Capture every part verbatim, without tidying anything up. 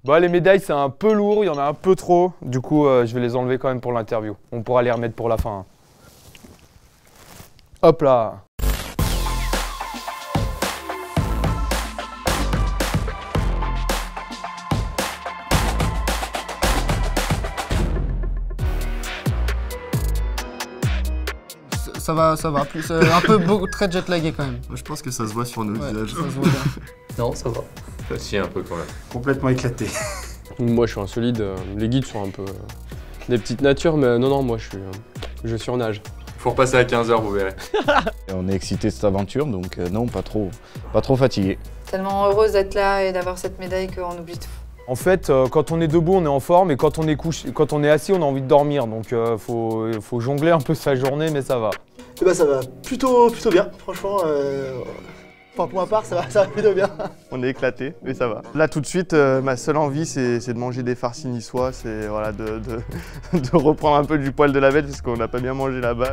Bah, les médailles, c'est un peu lourd, il y en a un peu trop. Du coup, euh, je vais les enlever quand même pour l'interview. On pourra les remettre pour la fin. Hein. Hop là. Ça va, ça va. Plus, euh, un peu beaucoup, très jet lagué quand même. Moi, je pense que ça se voit sur nos Ouais, visages. ça se voit bien. Non, ça va. Ça chie un peu quand même. Complètement éclaté. Moi, je suis un solide. Les guides sont un peu des petites natures, mais non, non, moi, je suis, je surnage. Faut repasser à quinze heures, vous verrez. On est excité de cette aventure, donc euh, non, pas trop, pas trop fatigué. Tellement heureuse d'être là et d'avoir cette médaille qu'on oublie tout. En fait, euh, quand on est debout, on est en forme, et quand on est, couché, quand on est assis, on a envie de dormir. Donc, il euh, faut, faut jongler un peu sa journée, mais ça va. Et bah, ça va plutôt, plutôt bien, franchement. Euh... Enfin, pour ma part, ça va, ça va plutôt bien. On est éclaté, mais ça va. Là, tout de suite, euh, ma seule envie, c'est de manger des farcis niçois. C'est voilà, de, de, de reprendre un peu du poil de la bête, parce qu'on n'a pas bien mangé là-bas.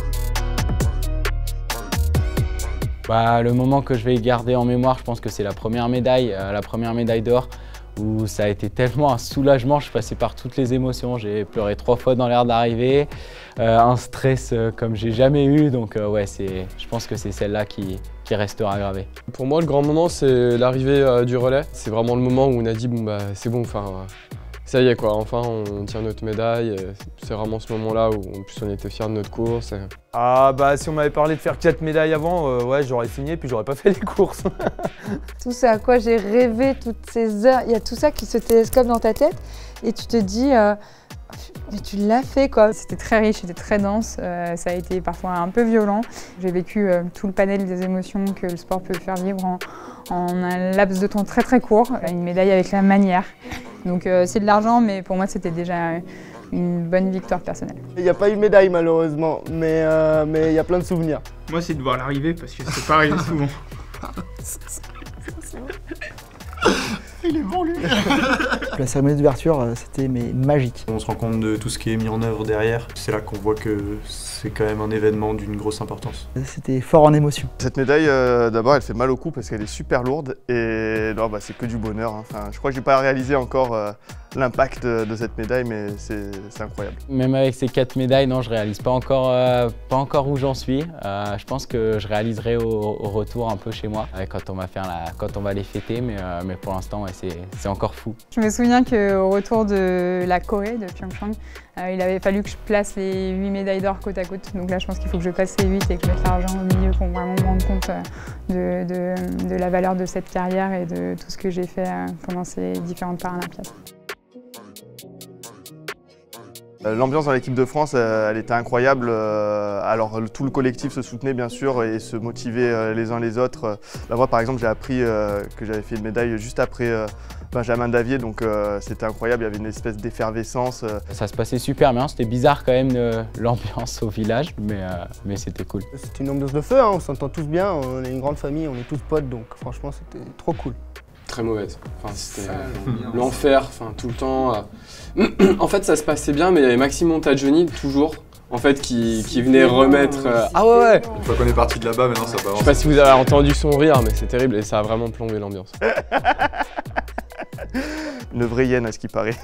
Bah, le moment que je vais garder en mémoire, je pense que c'est la première médaille, euh, la première médaille d'or, où ça a été tellement un soulagement, je suis passé par toutes les émotions, j'ai pleuré trois fois dans l'air d'arrivée, euh, un stress euh, comme j'ai jamais eu, donc euh, ouais, je pense que c'est celle-là qui, qui restera gravée. Pour moi, le grand moment, c'est l'arrivée euh, du relais. C'est vraiment le moment où on a dit, bon, bah, c'est bon, enfin, euh, ça y est, quoi, enfin, on tient notre médaille. C'est vraiment ce moment-là où, en plus, on était fiers de notre course. Et... Ah, bah, si on m'avait parlé de faire quatre médailles avant, euh, ouais, j'aurais signé, puis j'aurais pas fait les courses. Tout ce à quoi j'ai rêvé toutes ces heures, il y a tout ça qui se télescope dans ta tête et tu te dis, euh, mais tu l'as fait quoi. C'était très riche, c'était très dense, euh, ça a été parfois un peu violent. J'ai vécu euh, tout le panel des émotions que le sport peut faire vivre en, en un laps de temps très très court. Une médaille avec la manière. Donc euh, c'est de l'argent, mais pour moi c'était déjà une bonne victoire personnelle. Il n'y a pas eu de médaille malheureusement, mais euh, mais il y a plein de souvenirs. Moi c'est de voir l'arrivée parce que c'est pas arrivé souvent. Il est bon lui. La cérémonie d'ouverture, c'était mais magique. On se rend compte de tout ce qui est mis en œuvre derrière. C'est là qu'on voit que c'est quand même un événement d'une grosse importance. C'était fort en émotion. Cette médaille, euh, d'abord, elle fait mal au cou parce qu'elle est super lourde et non, bah, c'est que du bonheur. Hein. Enfin, je crois que j'ai pas réalisé encore euh, l'impact de, de cette médaille, mais c'est incroyable. Même avec ces quatre médailles, non, je réalise pas encore, euh, pas encore où j'en suis. Euh, je pense que je réaliserai au, au retour un peu chez moi, euh, quand on va faire la, quand on va les fêter, mais, euh, mais pour l'instant, ouais, c'est encore fou. Je me souviens qu'au retour de la Corée, de Pyeongchang, euh, il avait fallu que je place les huit médailles d'or côte à côte. Donc là, je pense qu'il faut que je passe les huit et que je mette l'argent au milieu pour vraiment me rendre compte de, de, de la valeur de cette carrière et de tout ce que j'ai fait pendant ces différentes Paralympiades. L'ambiance dans l'équipe de France, elle était incroyable. Alors tout le collectif se soutenait bien sûr et se motivait les uns les autres. Là, moi par exemple, j'ai appris que j'avais fait une médaille juste après Benjamin Davier, donc c'était incroyable, il y avait une espèce d'effervescence. Ça se passait super bien, c'était bizarre quand même l'ambiance au village, mais, mais c'était cool. C'était une ambiance de feu, hein, on s'entend tous bien, on est une grande famille, on est tous potes, donc franchement c'était trop cool. Très mauvaise. Enfin, c'était l'enfer, enfin, tout le temps. Euh... en fait, ça se passait bien, mais il y avait Maxime Montagioni, toujours, en fait, qui, qui venait remettre... Euh... Ah ouais, ouais. Une fois qu'on est parti de là-bas, maintenant ça balance. Je sais pas si vous avez entendu son rire, mais c'est terrible et ça a vraiment plombé l'ambiance. Une vraie hyène, à ce qui paraît.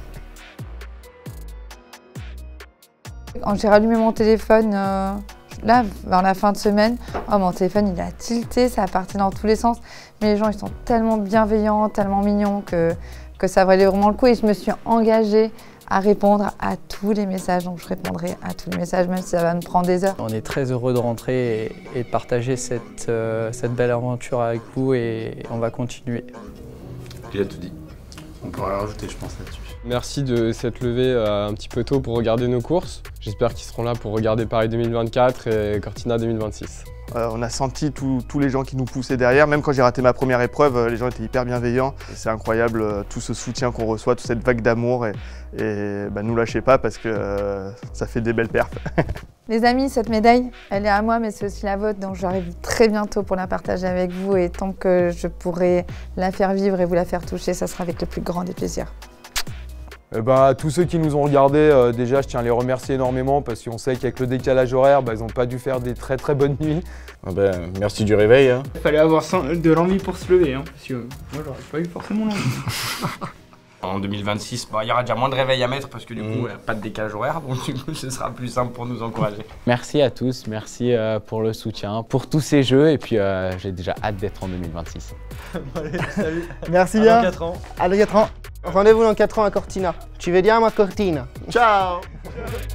Quand j'ai rallumé mon téléphone, euh, là, vers la fin de semaine, oh, mon téléphone il a tilté, ça a parti dans tous les sens. Mais les gens ils sont tellement bienveillants, tellement mignons que, que ça valait vraiment le coup. Et je me suis engagée à répondre à tous les messages. Donc je répondrai à tous les messages, même si ça va me prendre des heures. On est très heureux de rentrer et, et de partager cette, euh, cette belle aventure avec vous et on va continuer. Il a tout dit. On pourrait rajouter, je pense, là-dessus. Merci de s'être levé euh, un petit peu tôt pour regarder nos courses. J'espère qu'ils seront là pour regarder Paris deux mille vingt-quatre et Cortina deux mille vingt-six. Euh, on a senti tous les gens qui nous poussaient derrière. Même quand j'ai raté ma première épreuve, les gens étaient hyper bienveillants. C'est incroyable euh, tout ce soutien qu'on reçoit, toute cette vague d'amour. Et, et bah, nous lâchez pas parce que euh, ça fait des belles perfs. Les amis, cette médaille, elle est à moi, mais c'est aussi la vôtre. Donc j'arrive très bientôt pour la partager avec vous. Et tant que je pourrai la faire vivre et vous la faire toucher, ça sera avec le plus grand des plaisirs. Eh ben, tous ceux qui nous ont regardés, euh, déjà je tiens à les remercier énormément parce qu'on sait qu'avec le décalage horaire, bah, ils n'ont pas dû faire des très très bonnes nuits. Ah ben, merci du réveil. Hein. Il fallait avoir de l'envie pour se lever, hein, parce que moi j'aurais pas eu forcément l'envie. en deux mille vingt-six, bah, il y aura déjà moins de réveils à mettre parce que du coup, mmh. pas de décalage horaire, donc du coup, ce sera plus simple pour nous encourager. Merci à tous, merci euh, pour le soutien, pour tous ces jeux, et puis euh, j'ai déjà hâte d'être en deux mille vingt-six. Allez, salut. Merci à bien. Dans quatre ans. À dans quatre ans. Rendez-vous dans quatre ans à Cortina. Tu veux dire ma Cortina. Ciao.